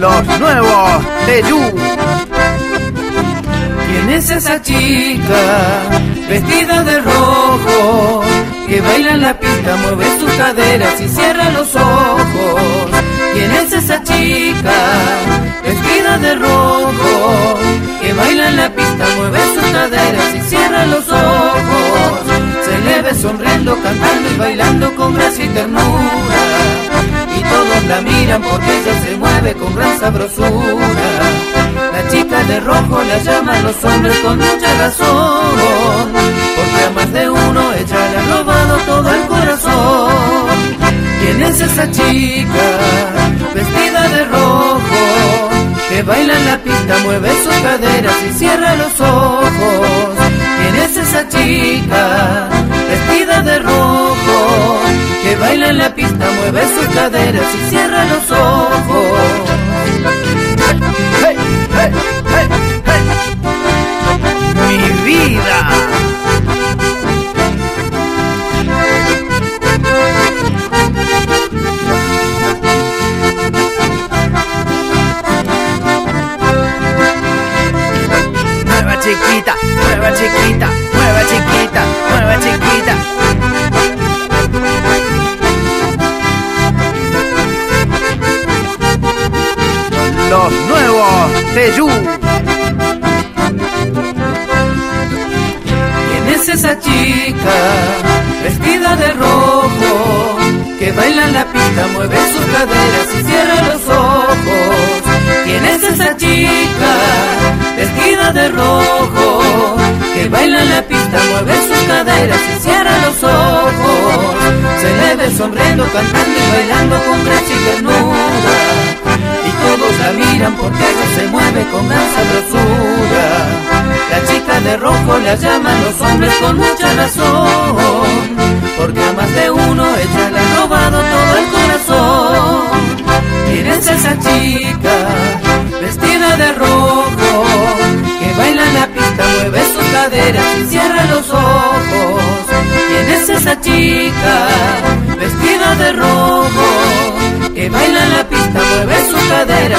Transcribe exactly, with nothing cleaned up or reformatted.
Los nuevos de Yu. ¿Quién es esa chica vestida de rojo que baila en la pista, mueve sus caderas y cierra los ojos? ¿Quién es esa chica vestida de rojo que baila en la pista, mueve sus caderas y cierra los ojos? Se le ve sonriendo, cantando y bailando con gracia y ternura, y todos la miran porque ella se mueve con gran sabrosura. La chica de rojo la llaman los hombres con mucha razón, porque a más de uno ella le ha robado todo el corazón. ¿Quién es esa chica vestida de rojo que baila en la pista, mueve sus caderas y cierra los ojos? ¿Quién es esa chica vestida de rojo que baila en la pista, mueve sus caderas y cierra los ojos? Hey, hey, hey, hey. Mi vida. Nueva chiquita, nueva chiquita, nueva chiquita, nueva chiquita. Los nuevos de Yu. ¿Quién es esa chica vestida de rojo que baila en la pista, mueve sus caderas y cierra los ojos? ¿Quién es esa chica vestida de rojo que baila en la pista, mueve sus caderas y cierra los ojos? Se le ve sonriendo, cantando y bailando con gracia y ternura, y todos la miran porque ella se mueve con gran sabrosura. La chica de rojo la llaman los hombres con mucha razón, porque a más de uno ella le ha robado todo el corazón. ¿Quién es esa chica vestida de rojo que baila en la pista, mueve sus caderas y cierra los ojos? ¿Quién es esa chica vestida de rojo que baila en la pista, mueve sus caderas